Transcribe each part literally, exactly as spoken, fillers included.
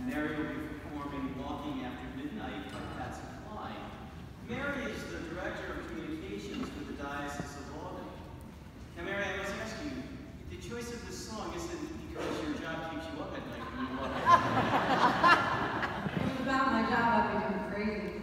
Mary will be performing Walking After Midnight by Patsy. Mary is the Director of Communications with the Diocese of Albany. Now, Mary, I must ask you, the choice of this song isn't because your job keeps you up at night when you walk out. It was about my job, I've been crazy.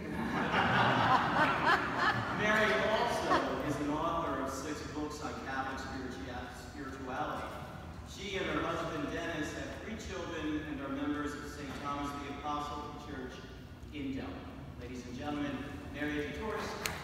Mary also is an author of six books on Catholic spirituality. She and her husband, Dennis, have three children and are members of Saint Thomas the Apostle Church in Delaware. Ladies and gentlemen, Mary DeTurris.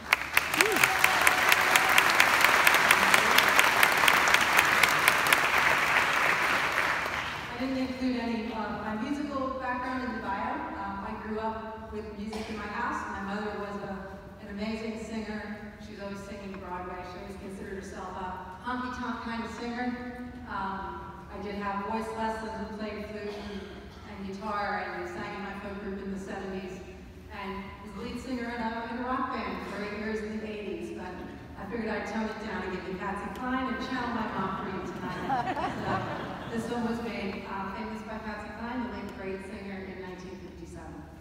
I didn't include any of my musical background in the bio. Um, I grew up with music in my house. My mother was a, an amazing singer. She was always singing Broadway. She always considered herself a honky-tonk kind of singer. Um, I did have voice lessons and played flute and, and guitar, and sang in my folk group in the seventies. And was the lead singer in a, in a rock band for eight years in the eighties, but I figured I'd tone it down and give you Patsy and channel my mom for you tonight. So this one was made uh, famous by Patsy, the late great singer, in nineteen fifty-seven.